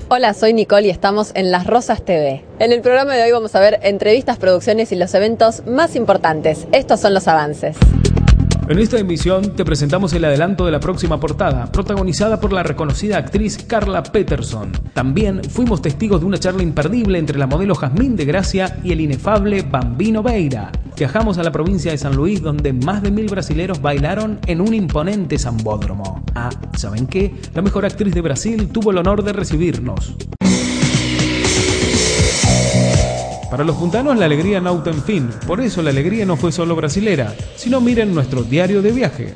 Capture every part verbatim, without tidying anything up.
Hola, soy Nicole y estamos en Las Rosas T V. En el programa de hoy vamos a ver entrevistas, producciones y los eventos más importantes. Estos son los avances. En esta emisión te presentamos el adelanto de la próxima portada, protagonizada por la reconocida actriz Carla Peterson. También fuimos testigos de una charla imperdible entre la modelo Jazmín de Gracia y el inefable Bambino Veira. Viajamos a la provincia de San Luis, donde más de mil brasileros bailaron en un imponente sambódromo. Ah, ¿saben qué? La mejor actriz de Brasil tuvo el honor de recibirnos. Para los puntanos la alegría nauta en fin, por eso la alegría no fue solo brasilera, sino miren nuestro diario de viaje.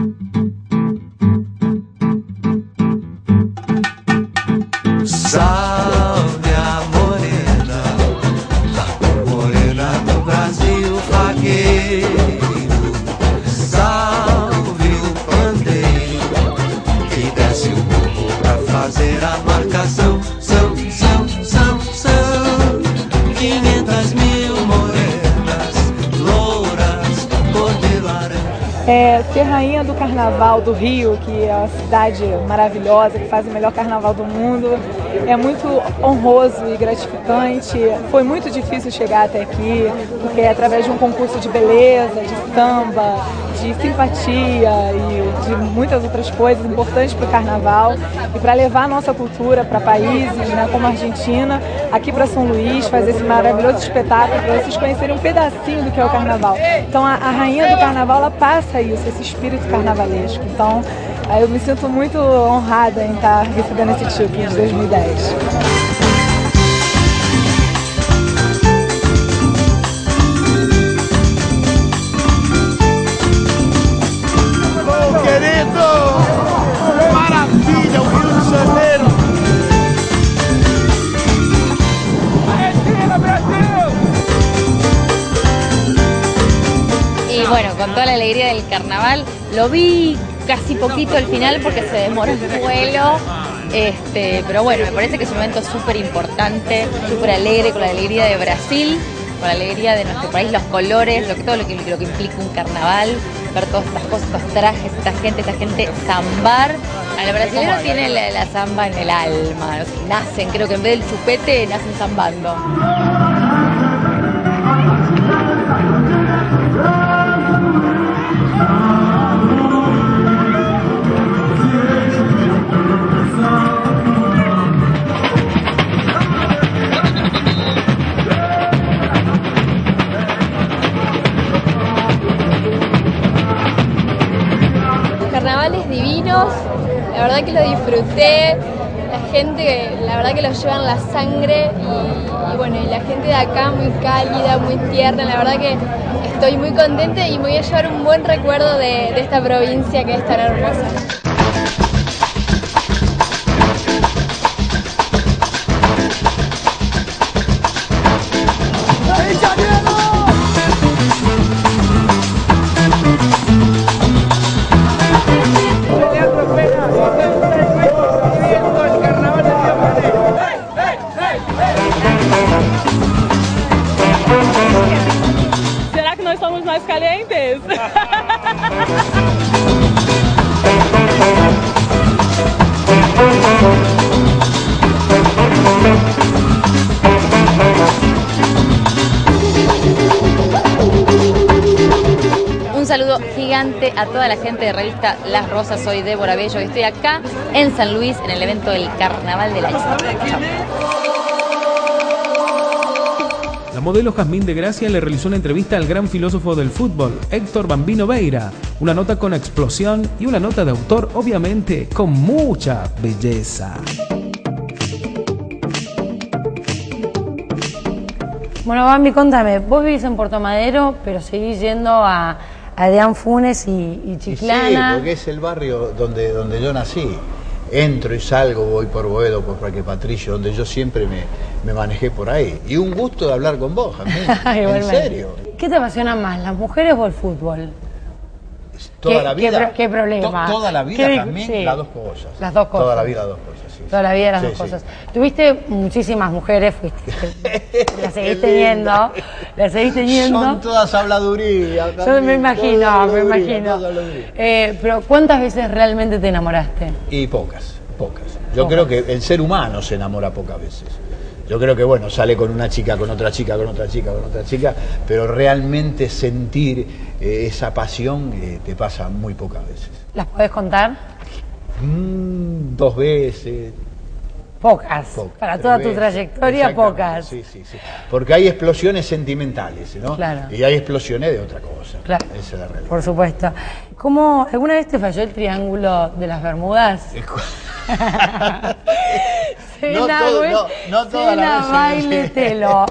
Salve a morena, la morena do Brasil vaqueiro. Salve o pandeiro que desce o morro pra fazer a marcação. São, são, são, são quinhentas mil morenas, louras, cor de laranja. É, ser rainha do Carnaval do Rio, que é uma cidade maravilhosa, que faz o melhor carnaval do mundo, é muito honroso e gratificante. Foi muito difícil chegar até aqui, porque é através de um concurso de beleza, de samba, de simpatia e de muitas outras coisas importantes para o carnaval e para levar a nossa cultura para países, né, como a Argentina, aqui para São Luís, fazer esse maravilhoso espetáculo para vocês conhecerem um pedacinho do que é o carnaval. Então a, a rainha do carnaval, ela passa isso, esse espírito carnavalesco. Então eu me sinto muito honrada em estar recebendo esse título de dois mil e dez. Maravilha, o Rio de Janeiro! ¡Argentina, Brasil! Y bueno, con toda la alegría del carnaval, lo vi casi poquito al final porque se demoró el vuelo, este, pero bueno, me parece que es un evento súper importante, súper alegre, con la alegría de Brasil, con la alegría de nuestro país, los colores, lo que, todo lo que, lo que implica un carnaval, ver todas estas cosas, estos trajes, esta gente, esta gente zambar. El brasileño tiene la, la zamba en el alma, nacen, creo que en vez del chupete, nacen zambando. Carnavales divinos, la verdad que lo disfruté, la gente, la verdad que lo lleva en la sangre y, y bueno, y la gente de acá muy cálida, muy tierna, la verdad que estoy muy contenta y me voy a llevar un buen recuerdo de, de esta provincia que es tan hermosa. Será que nós somos mais calientes? Un saludo gigante a toda la gente de revista Las Rosas. Soy Débora Bello y estoy acá en San Luis en el evento del Carnaval de la Isla. Chao. La modelo Jazmín de Gracia le realizó una entrevista al gran filósofo del fútbol, Héctor Bambino Veira. Una nota con explosión y una nota de autor, obviamente, con mucha belleza. Bueno, Bambi, contame, vos vivís en Puerto Madero, pero seguís yendo a, a Deán Funes y, y Chiclana. Y sí, porque es el barrio donde, donde yo nací. Entro y salgo, voy por Boedo, por Parque Patricio, donde yo siempre me, me manejé por ahí. Y un gusto de hablar con vos, Jazmín. En serio. ¿Qué te apasiona más, las mujeres o el fútbol? Toda ¿Qué, la vida. ¿Qué, qué problema? To, toda la vida, ¿Qué, Jazmín, sí, las dos cosas. Las dos cosas. Toda la vida, las dos cosas, sí. Toda la vida, las sí, dos sí. cosas. Tuviste muchísimas mujeres, fuiste, las seguís teniendo, las seguís teniendo. Son todas habladurías. Yo me imagino, me imagino. Eh, pero ¿cuántas veces realmente te enamoraste? Y pocas. pocas. Yo Pocas. creo que el ser humano se enamora pocas veces. Yo creo que, bueno, sale con una chica, con otra chica, con otra chica, con otra chica, pero realmente sentir eh, esa pasión eh, te pasa muy pocas veces. ¿Las podés contar? Mm, dos veces. Pocas. Pocas, Para tres toda tu veces. trayectoria, Exactamente, pocas. Sí, sí, sí. Porque hay explosiones sentimentales, ¿no? Claro. Y hay explosiones de otra cosa. Claro. Esa es la realidad. Por supuesto. ¿Cómo, ¿Alguna vez te falló el triángulo de las Bermudas? No Cena, todo- güey, no- no todas cena, las veces. baile, telo.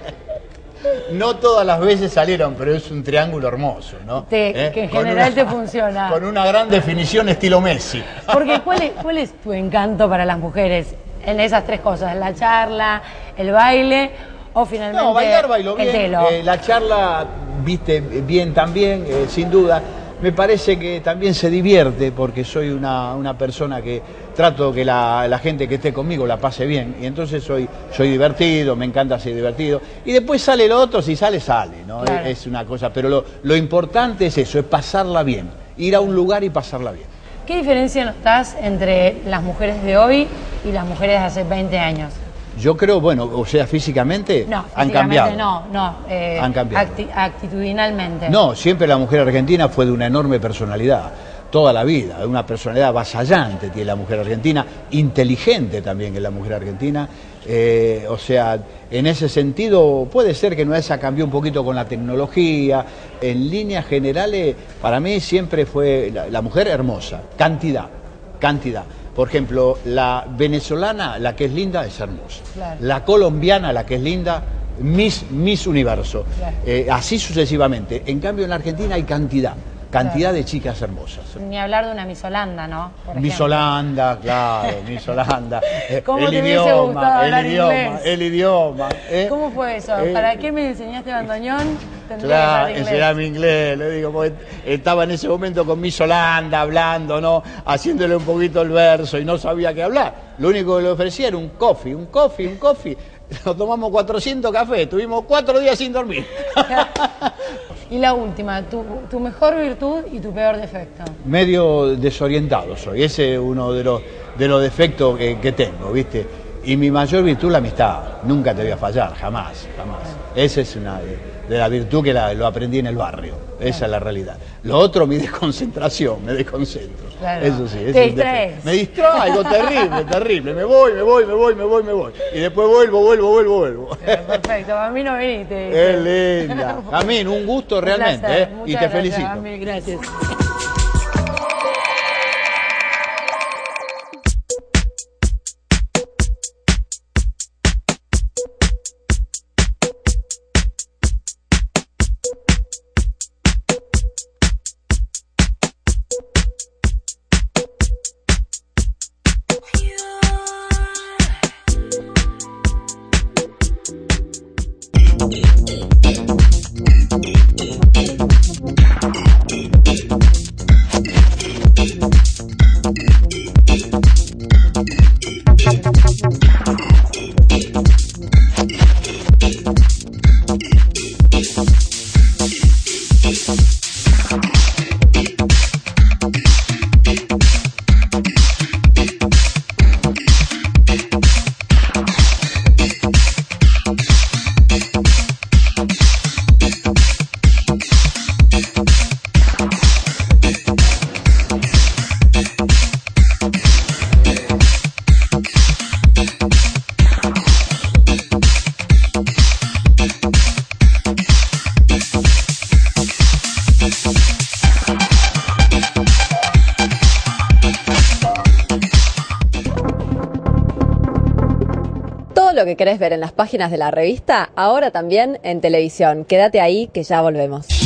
No todas las veces salieron, pero es un triángulo hermoso, ¿no? Te- ¿Eh? que en Con general una- te funciona. Con una gran definición estilo Messi. Porque ¿cuál es, ¿cuál es tu encanto para las mujeres en esas tres cosas? ¿La charla, el baile o finalmente No, bailar bailo el bien, telo? eh, la charla, viste, bien también, eh, sin duda. Me parece que también se divierte porque soy una, una persona que trato que la, la gente que esté conmigo la pase bien y entonces soy, soy divertido, me encanta ser divertido. Y después sale lo otro, si sale, sale, ¿no? Claro. Es, es una cosa, pero lo, lo importante es eso, es pasarla bien, ir a un lugar y pasarla bien. ¿Qué diferencia notas entre las mujeres de hoy y las mujeres de hace veinte años? Yo creo, bueno, o sea, físicamente No, han físicamente cambiado. no, no. eh, Han cambiado. acti- actitudinalmente. No, siempre la mujer argentina fue de una enorme personalidad, toda la vida, una personalidad avasallante tiene la mujer argentina, inteligente también que la mujer argentina, eh, o sea, en ese sentido puede ser que Nuesa cambió un poquito con la tecnología, en líneas generales para mí siempre fue la, la mujer hermosa, cantidad, cantidad. Por ejemplo, la venezolana, la que es linda, es hermosa. Claro. La colombiana, la que es linda, Miss, Miss Universo. Claro. Eh, así sucesivamente. En cambio, en la Argentina hay cantidad, cantidad Claro. de chicas hermosas. Ni hablar de una Miss Holanda, ¿no? Por Miss ejemplo. Holanda, claro, Miss Holanda. Eh, ¿Cómo el te hubiese idioma, gustado el hablar idioma, inglés? el idioma. eh. ¿Cómo fue eso? Eh, ¿Para qué me enseñaste bandoneón? Tendría Claro, que hablar inglés. enseñarme inglés, le digo, porque estaba en ese momento con Miss Holanda hablando, ¿no? Haciéndole un poquito el verso y no sabía qué hablar. Lo único que le ofrecía era un coffee, un coffee, un coffee. Nos tomamos cuatrocientos cafés, estuvimos cuatro días sin dormir. Y la última, tu, tu mejor virtud y tu peor defecto. Medio desorientado soy, ese es uno de los, de los defectos que, que tengo, ¿viste? Y mi mayor virtud, la amistad. Nunca te voy a fallar, jamás, jamás. Esa es una de, de la virtud que la- lo aprendí en el barrio. Esa es la realidad. Lo otro, mi desconcentración, me desconcentro. Claro. Eso sí. ese Te es un defecto. distraes. Me distraigo, terrible, terrible. Me voy, me voy, me voy, me voy, me voy. Y después vuelvo, vuelvo, vuelvo, vuelvo. Perfecto, a mí no viniste. Es linda. Jamín, un gusto realmente, Un placer, ¿eh? Y muchas te gracias, felicito. Bambi, gracias. Todo lo que querés ver en las páginas de la revista, ahora también en televisión. Quédate ahí que ya volvemos.